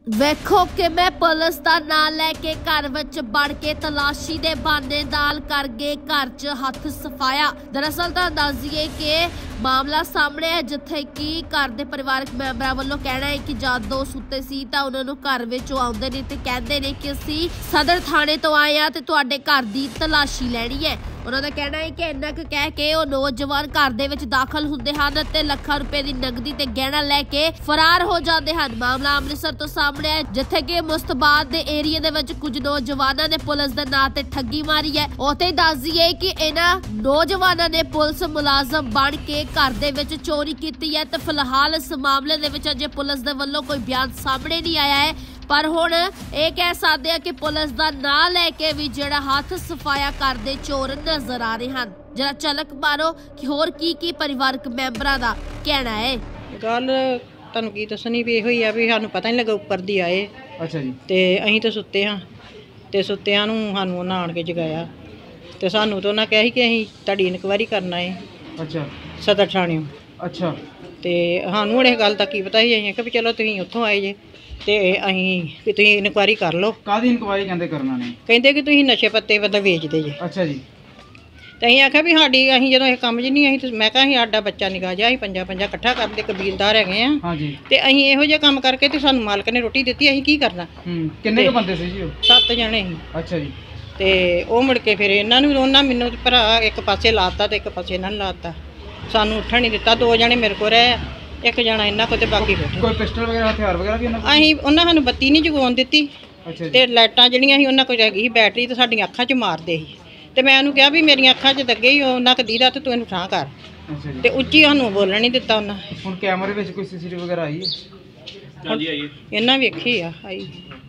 ਵੇਖੋ ਕਿ ਮੈਂ ਪੁਲਿਸ ਦਾ ਨਾਂ ਲੈ ਕੇ ਘਰ ਵਿੱਚ ਵੜ ਕੇ ਤਲਾਸ਼ੀ ਦੇ ਬਹਾਨੇ ਨਾਲ ਕਰ ਗਏ ਘਰ 'ਚ ਹੱਥ ਸਫਾਇਆ। ਦਰਅਸਲ ਤਾਂ ਦੱਸ ਦਈਏ ਕਿ ਮਾਮਲਾ ਸਾਹਮਣੇ ਹੈ, ਜਿੱਥੇ ਕਿ ਘਰ ਦੇ ਪਰਿਵਾਰਕ ਮੈਂਬਰਾਂ ਵੱਲੋਂ ਕਹਿਣਾ ਹੈ ਕਿ ਜਦ ਉਹ ਸੁੱਤੇ ਸੀ ਤਾਂ ਉਹਨਾਂ ਨੂੰ ਘਰ ਵਿੱਚ ਆਉਂਦੇ ਨੇ ਤੇ ਕਹਿੰਦੇ ਨੇ ਕਿ ਅਸੀਂ ਸਦਰ ਥਾਣੇ ਤੋਂ ਆਏ ਆ ਤੇ ਤੁਹਾਡੇ ਘਰ ਦੀ ਤਲਾਸ਼ੀ ਲੈਣੀ ਹੈ। ਉਹਨਾਂ ਦਾ ਕਹਿਣਾ ਹੈ ਕਿ ਇੰਨਾ ਕੁ ਕਹਿ ਕੇ ਉਹ ਨੌਜਵਾਨ ਘਰ ਦੇ ਵਿੱਚ ਦਾਖਲ ਹੁੰਦੇ ਹਨ ਤੇ ਲੱਖਾਂ ਰੁਪਏ ਦੀ ਨਕਦੀ ਤੇ ਗਹਿਣਾ ਲੈ ਕੇ ਫਰਾਰ ਹੋ ਜਾਂਦੇ ਹਨ। ਮਾਮਲਾ ਅੰਮ੍ਰਿਤਸਰ ਤੋਂ ਸਾਹਮਣੇ ਹੈ, ਜਿੱਥੇ ਕਿ ਮੁਸਤਬਾਦ ਦੇ ਏਰੀਆ ਦੇ ਵਿੱਚ ਕੁਝ ਨੌਜਵਾਨਾਂ ਨੇ ਪੁਲਿਸ ਦੇ ਨਾਂ ਤੇ ਠੱਗੀ ਮਾਰੀ ਹੈ। ਉੱਥੇ ਦੱਸ ਦਈਏ ਕਿ ਇਹਨਾਂ ਨੌਜਵਾਨਾਂ ਨੇ ਪੁਲਿਸ ਮੁਲਾਜ਼ਮ ਬਣ ਕੇ ਘਰ ਦੇ ਵਿੱਚ ਚੋਰੀ ਕੀਤੀ ਹੈ ਤੇ ਫਿਲਹਾਲ ਇਸ ਮਾਮਲੇ ਦੇ ਵਿੱਚ ਅਜੇ ਪੁਲਿਸ ਦੇ ਵੱਲੋਂ ਕੋਈ ਬਿਆਨ ਸਾਹਮਣੇ ਨਹੀਂ ਆਇਆ ਹੈ। ਪਰ ਹੁਣ ਇਹ ਕਹਿ ਸਕਦੇ ਆ ਕਿ ਪੁਲਿਸ ਦਾ ਨਾਂ ਲੈ ਕੇ ਵੀ ਜਿਹੜਾ ਹੱਥ ਸਫਾਇਆ ਕਰਦੇ ਚੋਰ ਨਜ਼ਰ ਆ ਰਹੇ ਹਨ। ਜਰਾ ਝਲਕ ਮਾਰੋ ਕਿ ਹੋਰ ਕੀ ਪਰਿਵਾਰਕ ਮੈਂਬਰਾਂ ਦਾ ਕਹਿਣਾ ਹੈ। ਗੱਲ ਤੁਹਾਨੂੰ ਕੀ ਦੱਸਣੀ ਵੀ ਇਹੋ ਹੀ ਆ ਵੀ ਸਾਨੂੰ ਪਤਾ ਨਹੀਂ ਲੱਗਾ ਉੱਪਰ ਦੀ ਆਏ। ਅੱਛਾ ਜੀ। ਤੇ ਅਸੀਂ ਤਾਂ ਸੁੱਤੇ ਹਾਂ ਤੇ ਸੁੱਤਿਆਂ ਨੂੰ ਸਾਨੂੰ ਉਹਨਾਂ ਆਣ ਕੇ ਜਗਾਇਆ ਤੇ ਸਾਨੂੰ ਤਾਂ ਉਹਨਾਂ ਕਿਹਾ ਸੀ ਕਿ ਅਸੀਂ ਤੁਹਾਡੀ ਇਨਕੁਆਇਰੀ ਕਰਨਾ ਹੈ। ਅੱਛਾ। ਸਦਰ ਥਾਣਿਓਂ। ਅੱਛਾ। ਤੇ ਸਾਨੂੰ ਹੁਣ ਇਹ ਗੱਲ ਦਾ ਕੀ ਪਤਾ ਸੀ, ਅਸੀਂ ਕਿ ਵੀ ਚਲੋ ਤੁਸੀਂ ਉੱਥੋਂ ਆਏ ਜੇ ਤੇ ਅਸੀਂ ਵੀ ਤੁਸੀਂ ਇਨਕੁਆਇਰੀ ਕਰ ਲਓ। ਕਾਹਦੀ ਇਨਕੁਆਇਰੀ ਕਹਿੰਦੇ ਕਰਨਾ ਨੇ? ਕਹਿੰਦੇ ਕਿ ਤੁਸੀਂ ਨਸ਼ੇ ਪੱਤੇ ਮਤਲਬ ਵੇਚਦੇ ਜੇ। ਅੱਛਾ ਜੀ। ਤੇ ਅਸੀਂ ਆਖਿਆ ਵੀ ਅਸੀਂ ਜਦੋਂ ਇਹ ਕੰਮ 'ਚ ਨਹੀਂ ਅਸੀਂ ਮੈਂ ਕਿਹਾ ਅਸੀਂ ਸਾਡਾ ਬੱਚਾ ਨਿਕਾ ਜਾ, ਅਸੀਂ ਪੰਜਾ ਇਕੱਠਾ ਕਰਦੇ ਕਬੀਲਦਾਰ ਹੈਗੇ ਆ। ਹਾਂਜੀ। ਤੇ ਅਸੀਂ ਇਹੋ ਜਿਹਾ ਕੰਮ ਕਰਕੇ ਤੇ ਸਾਨੂੰ ਮਾਲਕ ਨੇ ਰੋਟੀ ਦਿੱਤੀ, ਅਸੀਂ ਕੀ ਕਰਨਾ। ਕਿੰਨੇ ਕੁ ਬੰਦੇ ਸੀ ਜੀ ਉਹ? 7 ਜਣੇ ਸੀ। ਅੱਛਾ ਜੀ। ਤੇ ਉਹ ਮੁੜ ਕੇ ਫਿਰ ਇਹਨਾਂ ਨੂੰ ਉਹਨਾਂ ਮੈਨੂੰ ਭਰਾ ਇੱਕ ਪਾਸੇ ਲਾਤਾ ਤੇ ਇੱਕ ਪਾਸੇ ਇਹਨਾਂ ਨੂੰ ਲਾਤਾ। ਸਾਨੂੰ ਉੱਠਣ ਨਹੀਂ ਦਿੱਤਾ। 2 ਜਣੇ ਮੇਰੇ ਕੋਲ ਰਹੇ, ਇੱਕ ਜਣਾ ਇਹਨਾਂ ਕੋਲ ਤੇ ਬਾਕੀ ਬੈਠੇ। ਕੋਈ ਪਿਸਟਲ ਵਗੈਰਾ ਹਥਿਆਰ ਵਗੈਰਾ ਵੀ ਉਹਨਾਂ ਸਾਨੂੰ ਬੱਤੀ ਨਹੀਂ ਜਗਾਉਣ ਦਿੱਤੀ। ਅੱਛਾ। ਤੇ ਲਾਈਟਾਂ ਜਿਹੜੀਆਂ ਸੀ ਉਹਨਾਂ ਕੋਲ ਹੈਗੀ ਸੀ ਬੈਟਰੀ ਤੇ ਸਾਡੀਆਂ ਅੱਖਾਂ 'ਚ ਮਾਰਦੇ ਸੀ। ਤੇ ਮੈਂ ਉਹਨੂੰ ਕਿਹਾ ਵੀ ਮੇਰੀਆਂ ਅੱਖਾਂ 'ਚ ਲੱਗੇ ਹੀ ਉਹਨਾਂ ਕਦੀ ਦਾ ਤੇ ਤੂੰ ਇਹਨੂੰ ਠਾਂ ਕਰ। ਅੱਛਾ ਜੀ। ਤੇ ਉੱਚੀ ਸਾਨੂੰ ਬੋਲਣ ਨਹੀਂ ਦਿੱਤਾ ਉਹਨਾਂ। ਹੁਣ ਕੈਮਰੇ ਵਿੱਚ ਕੋਈ ਸੀਸੀਟੀਵੀ ਵਗੈਰਾ ਆਈ ਹੈ? ਇਹਨਾਂ ਵੇਖੀ ਆ ਆਈ।